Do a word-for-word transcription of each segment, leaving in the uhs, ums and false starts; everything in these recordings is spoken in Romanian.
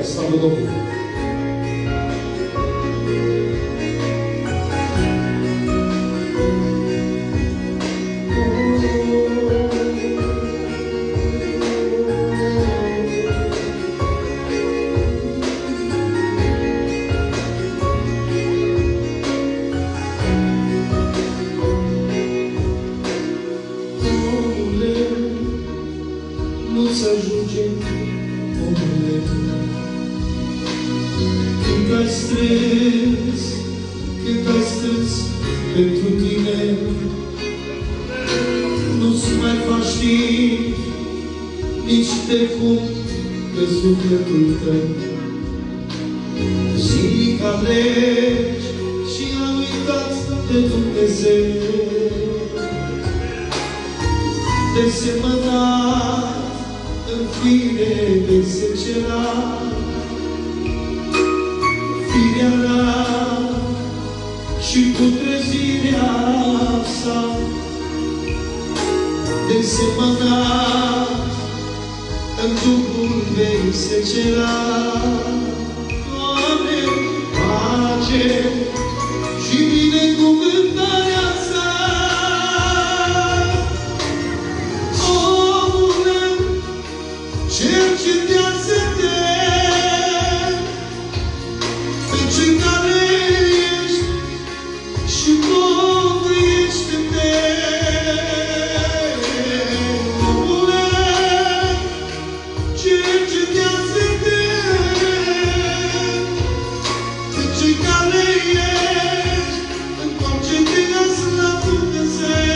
slavă Domnului! Nu-ți ajunge, omule, când ai strâns, când ai strâns pentru tine, nu-ți mai faci timp nici de cum pe sufletul tău. Zilnic alegi și ai uitat de Dumnezeu, desemănat în fire de secerat, firea rea și putrezirea sa, desemănat în Duhul vei secerat. Doamne, pace și binecuvântarea sa. Cercetează-te pe cei care ești și pocăiește-te. Omule, cercetează-te pe cei care ești, întoarce-te la Dumnezeu.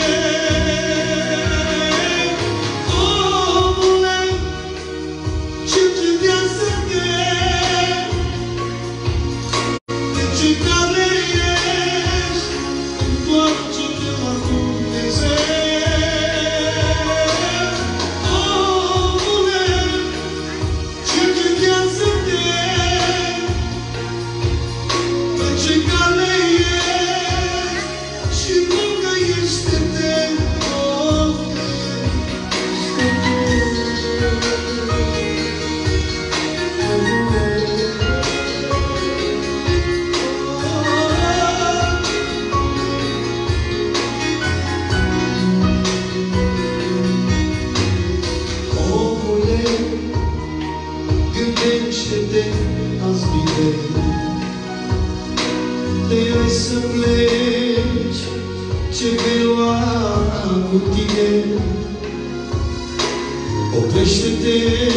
Gândește-te azi bine, te-ai să pleci, ce vei lua cu tine. Oprește-te,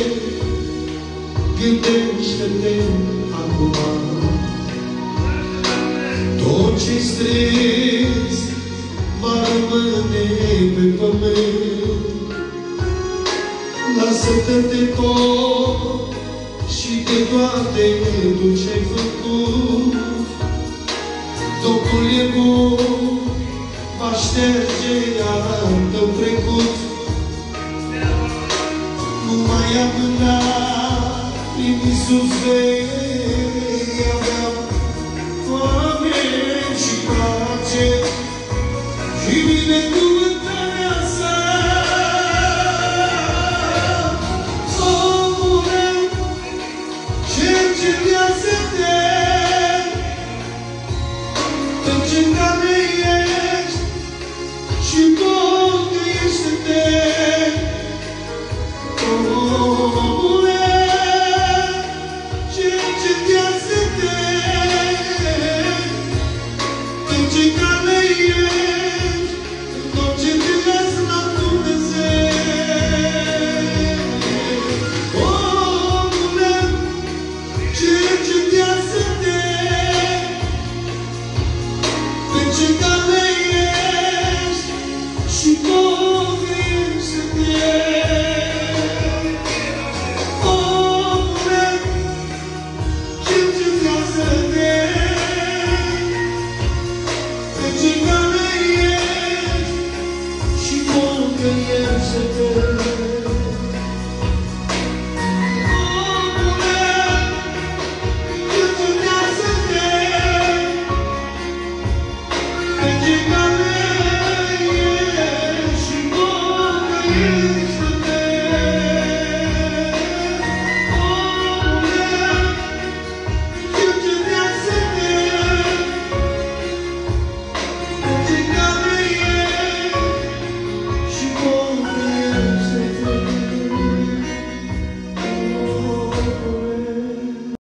gândește-te acum, tot ce-i strâns va rămâne pe pământ. Lasă-te de tot și de toate tu ce-ai făcut. Domnul e bun, va șterge iar tău trecut. Nu mai amâna, prin Iisus vei avea foame și pace și binecuvântare.